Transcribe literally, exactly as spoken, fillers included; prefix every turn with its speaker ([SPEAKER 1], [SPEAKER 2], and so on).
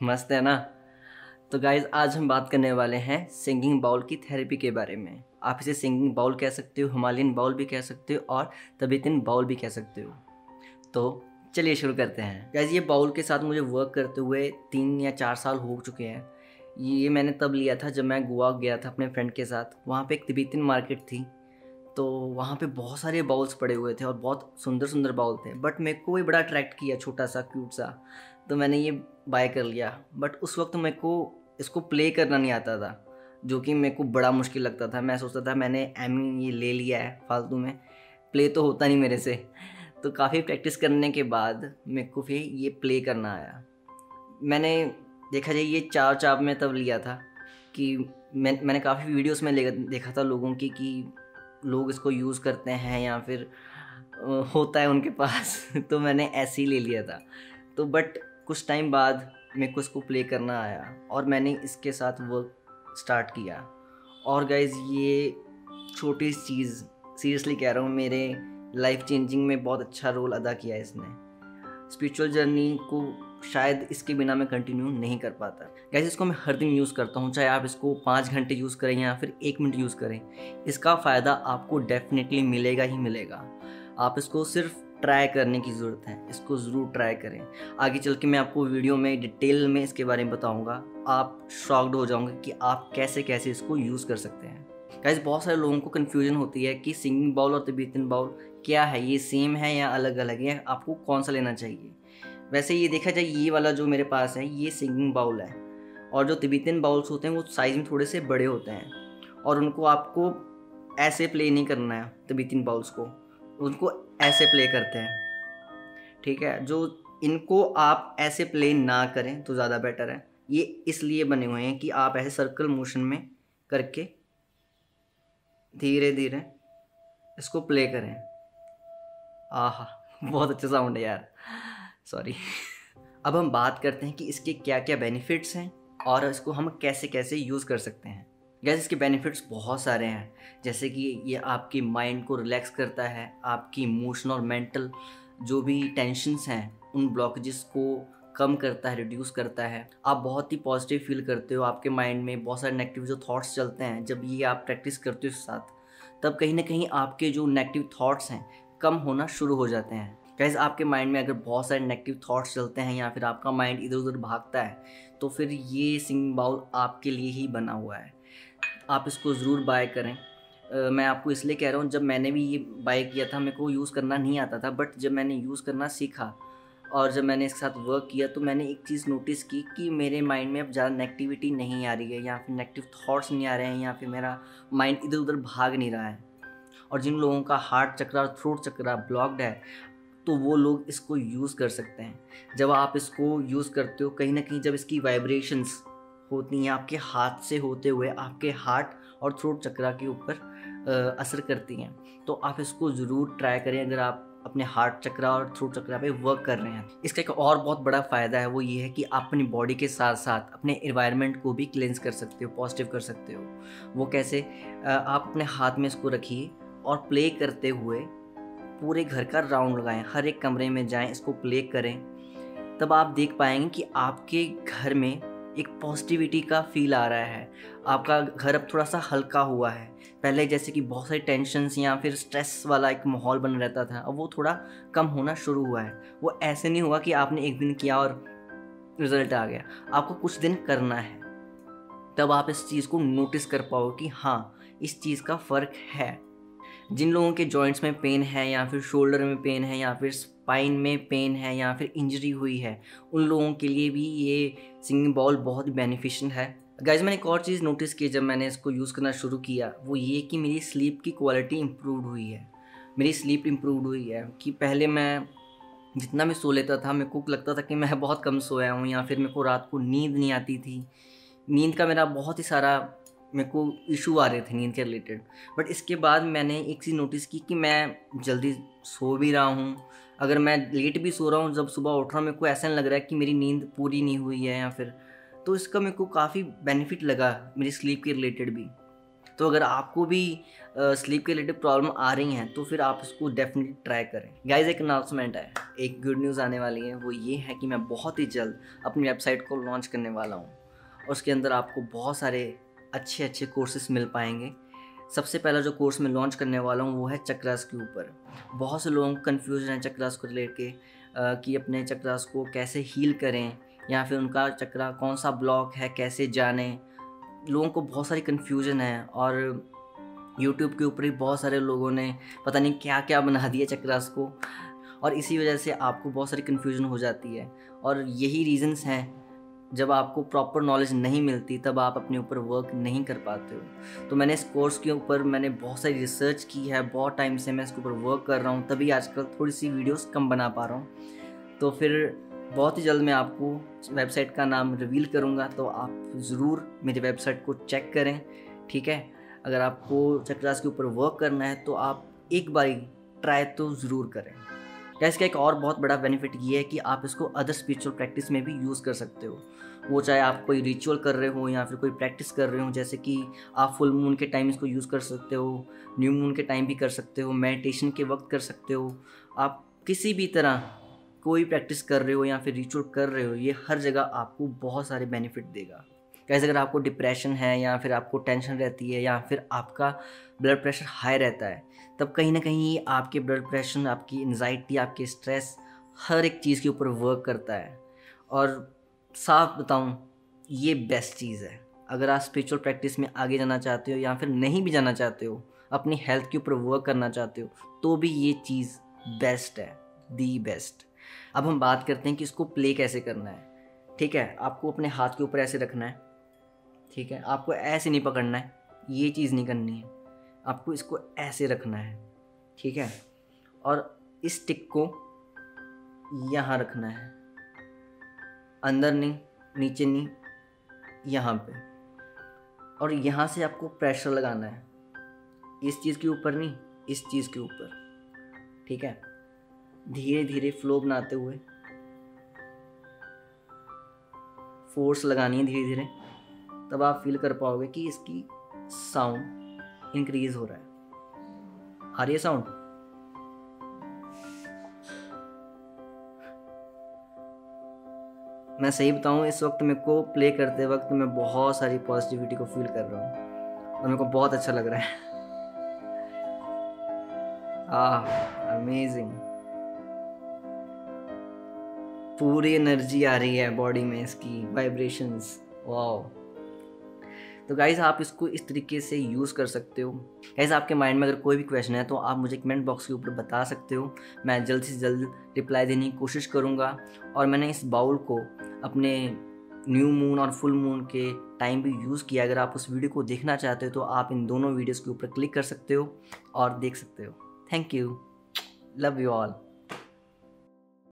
[SPEAKER 1] मस्त है ना। तो गाइज आज हम बात करने वाले हैं सिंगिंग बाउल की थेरेपी के बारे में। आप इसे सिंगिंग बाउल कह सकते हो, हिमालयन बाउल भी कह सकते हो और तिबेतन बाउल भी कह सकते हो। तो चलिए शुरू करते हैं। गाइज ये बाउल के साथ मुझे वर्क करते हुए तीन या चार साल हो चुके हैं। ये मैंने तब लिया था जब मैं गोवा गया था अपने फ्रेंड के साथ। वहाँ पे एक तिबेतन मार्केट थी, तो वहाँ पे बहुत सारे बाउल्स पड़े हुए थे और बहुत सुंदर सुंदर बाउल थे। बट मेरे को भी बड़ा अट्रैक्ट किया, छोटा सा क्यूट सा, तो मैंने ये बाय कर लिया। बट उस वक्त मेरे को इसको प्ले करना नहीं आता था, जो कि मेरे को बड़ा मुश्किल लगता था। मैं सोचता था मैंने एम ये ले लिया है फालतू में, प्ले तो होता नहीं मेरे से। तो काफ़ी प्रैक्टिस करने के बाद मेरे को फिर ये प्ले करना आया। मैंने देखा जाए ये चाव चाव में तब लिया था कि मैं मैंने काफ़ी वीडियोस में ले देखा था लोगों की कि लोग इसको यूज़ करते हैं या फिर होता है उनके पास तो मैंने ऐसे ही ले लिया था। तो बट कुछ टाइम बाद मेरे को इसको प्ले करना आया और मैंने इसके साथ वर्क स्टार्ट किया। और गाइज़ ये छोटी चीज़, सीरियसली कह रहा हूँ, मेरे लाइफ चेंजिंग में बहुत अच्छा रोल अदा किया है इसने। स्पिरिचुअल जर्नी को शायद इसके बिना मैं कंटिन्यू नहीं कर पाता। गाइस इसको मैं हर दिन यूज़ करता हूँ, चाहे आप इसको पाँच घंटे यूज़ करें या फिर एक मिनट यूज़ करें, इसका फ़ायदा आपको डेफिनेटली मिलेगा ही मिलेगा। आप इसको सिर्फ ट्राई करने की ज़रूरत है, इसको ज़रूर ट्राई करें। आगे चल के मैं आपको वीडियो में डिटेल में इसके बारे में बताऊँगा। आप शॉक्ड हो जाओगे कि आप कैसे कैसे इसको यूज़ कर सकते हैं। गाइस बहुत सारे लोगों को कन्फ्यूजन होती है कि सिंगिंग बाउल और तिबेतन बाउल क्या है, ये सेम है या अलग अलग है, आपको कौन सा लेना चाहिए। वैसे ये देखा जाए ये वाला जो मेरे पास है ये सिंगिंग बाउल है, और जो तिबेतन बाउल्स होते हैं वो साइज़ में थोड़े से बड़े होते हैं और उनको आपको ऐसे प्ले नहीं करना है। तिबेतन बाउल्स को उनको ऐसे प्ले करते हैं, ठीक है। जो इनको आप ऐसे प्ले ना करें तो ज़्यादा बेटर है। ये इसलिए बने हुए हैं कि आप ऐसे सर्कल मोशन में करके धीरे धीरे इसको प्ले करें। आहा बहुत अच्छा साउंड है यार, सॉरी। अब हम बात करते हैं कि इसके क्या क्या बेनिफिट्स हैं और इसको हम कैसे कैसे यूज़ कर सकते हैं। गैस इसके बेनिफिट्स बहुत सारे हैं, जैसे कि ये आपकी माइंड को रिलैक्स करता है, आपकी इमोशनल और मेंटल जो भी टेंशन्स हैं उन ब्लॉकेजेस को कम करता है, रिड्यूस करता है। आप बहुत ही पॉजिटिव फील करते हो, आपके माइंड में बहुत सारे नेगेटिव जो थॉट्स चलते हैं, जब ये आप प्रैक्टिस करते हो इसके साथ, तब कहीं ना कहीं आपके जो नेगेटिव थॉट्स हैं कम होना शुरू हो जाते हैं। गाइस आपके माइंड में अगर बहुत सारे नेगेटिव थॉट्स चलते हैं या फिर आपका माइंड इधर उधर भागता है, तो फिर ये सिंगिंग बाउल आपके लिए ही बना हुआ है। आप इसको ज़रूर बाय करें। uh, मैं आपको इसलिए कह रहा हूँ, जब मैंने भी ये बाय किया था मेरे को यूज़ करना नहीं आता था, बट जब मैंने यूज़ करना सीखा और जब मैंने इसके साथ वर्क किया तो मैंने एक चीज़ नोटिस की कि मेरे माइंड में अब ज़्यादा नेगेटिविटी नहीं आ रही है या फिर नेगेटिव थॉट्स नहीं आ रहे हैं या फिर मेरा माइंड इधर उधर भाग नहीं रहा है। और जिन लोगों का हार्ट चक्रा और थ्रोट चक्रा ब्लॉक्ड है तो वो लोग इसको यूज़ कर सकते हैं। जब आप इसको यूज़ करते हो, कहीं ना कहीं जब इसकी वाइब्रेशंस होती हैं आपके हाथ से होते हुए आपके हार्ट और थ्रोट चक्रा के ऊपर असर करती हैं, तो आप इसको ज़रूर ट्राई करें अगर आप अपने हार्ट चक्रा और थ्रोट चक्रा पे वर्क कर रहे हैं। इसका एक और बहुत बड़ा फ़ायदा है, वो ये है कि आप अपनी बॉडी के साथ साथ अपने एनवायरनमेंट को भी क्लेंस कर सकते हो, पॉजिटिव कर सकते हो। वो कैसे? आप अपने हाथ में इसको रखिए और प्ले करते हुए पूरे घर का राउंड लगाएं, हर एक कमरे में जाएं, इसको प्ले करें। तब आप देख पाएंगे कि आपके घर में एक पॉजिटिविटी का फील आ रहा है। आपका घर अब थोड़ा सा हल्का हुआ है। पहले जैसे कि बहुत सारी टेंशन्स या फिर स्ट्रेस वाला एक माहौल बन रहता था, अब वो थोड़ा कम होना शुरू हुआ है। वो ऐसे नहीं हुआ कि आपने एक दिन किया और रिजल्ट आ गया। आपको कुछ दिन करना है, तब आप इस चीज़ को नोटिस कर पाओगे कि हाँ इस चीज़ का फ़र्क है। जिन लोगों के जॉइंट्स में पेन है या फिर शोल्डर में पेन है या फिर स्पाइन में पेन है या फिर इंजरी हुई है, उन लोगों के लिए भी ये सिंगिंग बाउल बहुत बेनिफिशियल है। गाइज मैंने एक और चीज़ नोटिस की जब मैंने इसको यूज़ करना शुरू किया, वो ये कि मेरी स्लीप की क्वालिटी इम्प्रूव हुई है। मेरी स्लीप इम्प्रूव हुई है कि पहले मैं जितना भी सो लेता था मेरे को लगता था कि मैं बहुत कम सोया हूँ या फिर मेरे को रात को नींद नहीं आती थी। नींद का मेरा बहुत ही सारा मेरे को इशू आ रहे थे नींद के रिलेटेड। बट इसके बाद मैंने एक चीज़ नोटिस की कि मैं जल्दी सो भी रहा हूँ। अगर मैं लेट भी सो रहा हूँ, जब सुबह उठ रहा हूँ मेरे को ऐसा नहीं लग रहा है कि मेरी नींद पूरी नहीं हुई है या फिर, तो इसका मेरे को काफ़ी बेनिफिट लगा मेरी स्लीप के रिलेटेड भी। तो अगर आपको भी स्लीप के रिलेटेड प्रॉब्लम आ रही हैं तो फिर आप इसको डेफिनेटली ट्राई करें। गाइज एक अनाउंसमेंट है, एक गुड न्यूज़ आने वाली है, वो ये है कि मैं बहुत ही जल्द अपनी वेबसाइट को लॉन्च करने वाला हूँ और उसके अंदर आपको बहुत सारे अच्छे अच्छे कोर्सेज मिल पाएंगे। सबसे पहला जो कोर्स मैं लॉन्च करने वाला हूँ वो है चक्रास के ऊपर। बहुत से लोगों को कन्फ्यूजन है चक्रास को रिलेट के कि अपने चक्रास को कैसे हील करें या फिर उनका चक्रा कौन सा ब्लॉक है कैसे जानें। लोगों को बहुत सारी कन्फ्यूजन है और यूट्यूब के ऊपर ही बहुत सारे लोगों ने पता नहीं क्या क्या बना दिया चक्रास को, और इसी वजह से आपको बहुत सारी कन्फ्यूजन हो जाती है। और यही रीज़न्स हैं, जब आपको प्रॉपर नॉलेज नहीं मिलती तब आप अपने ऊपर वर्क नहीं कर पाते हो। तो मैंने इस कोर्स के ऊपर मैंने बहुत सारी रिसर्च की है, बहुत टाइम से मैं इसके ऊपर वर्क कर रहा हूँ, तभी आजकल थोड़ी सी वीडियोस कम बना पा रहा हूँ। तो फिर बहुत ही जल्द मैं आपको वेबसाइट का नाम रिवील करूँगा, तो आप ज़रूर मेरी वेबसाइट को चेक करें, ठीक है। अगर आपको चक्रास के ऊपर वर्क करना है तो आप एक बार ट्राई तो ज़रूर करें। क्या इसका एक और बहुत बड़ा बेनिफिट ये है कि आप इसको अदर स्पिरिचुअल प्रैक्टिस में भी यूज़ कर सकते हो। वो चाहे आप कोई रिचुअल कर रहे हो या फिर कोई प्रैक्टिस कर रहे हो, जैसे कि आप फुल मून के टाइम इसको यूज़ कर सकते हो, न्यू मून के टाइम भी कर सकते हो, मेडिटेशन के वक्त कर सकते हो। आप किसी भी तरह कोई प्रैक्टिस कर रहे हो या फिर रिचुअल कर रहे हो, ये हर जगह आपको बहुत सारे बेनिफिट देगा। कैसे अगर आपको डिप्रेशन है या फिर आपको टेंशन रहती है या फिर आपका ब्लड प्रेशर हाई रहता है, तब कहीं ना कहीं आपके ब्लड प्रेशर, आपकी एंजाइटी, आपके स्ट्रेस, हर एक चीज़ के ऊपर वर्क करता है। और साफ बताऊं, ये बेस्ट चीज़ है। अगर आप स्पिरिचुअल प्रैक्टिस में आगे जाना चाहते हो या फिर नहीं भी जाना चाहते हो, अपनी हेल्थ के ऊपर वर्क करना चाहते हो, तो भी ये चीज़ बेस्ट है, दी बेस्ट। अब हम बात करते हैं कि इसको प्ले कैसे करना है। ठीक है, आपको अपने हाथ के ऊपर ऐसे रखना है, ठीक है। आपको ऐसे नहीं पकड़ना है, ये चीज़ नहीं करनी है, आपको इसको ऐसे रखना है, ठीक है। और इस स्टिक को यहाँ रखना है, अंदर नहीं, नीचे नहीं, यहाँ पे। और यहाँ से आपको प्रेशर लगाना है, इस चीज़ के ऊपर नहीं, इस चीज़ के ऊपर, ठीक है। धीरे धीरे फ्लो बनाते हुए फोर्स लगानी है धीरे धीरे, तब आप फील कर पाओगे कि इसकी साउंड इंक्रीज हो रहा है। आ रही है साउंड? मैं सही बताऊं, इस वक्त मेरे को प्ले करते वक्त मैं बहुत सारी पॉजिटिविटी को फील कर रहा हूँ और मेरे को बहुत अच्छा लग रहा है। आह, अमेजिंग। पूरी एनर्जी आ रही है बॉडी में, इसकी वाइब्रेशंस, वाओ। तो गाइज़ आप इसको इस तरीके से यूज़ कर सकते हो। गाइज़ आपके माइंड में अगर कोई भी क्वेश्चन है तो आप मुझे कमेंट बॉक्स के ऊपर बता सकते हो, मैं जल्द से जल्द रिप्लाई देने की कोशिश करूँगा। और मैंने इस बाउल को अपने न्यू मून और फुल मून के टाइम भी यूज़ किया। अगर आप उस वीडियो को देखना चाहते हो तो आप इन दोनों वीडियोज़ के ऊपर क्लिक कर सकते हो और देख सकते हो। Thank you, love you all.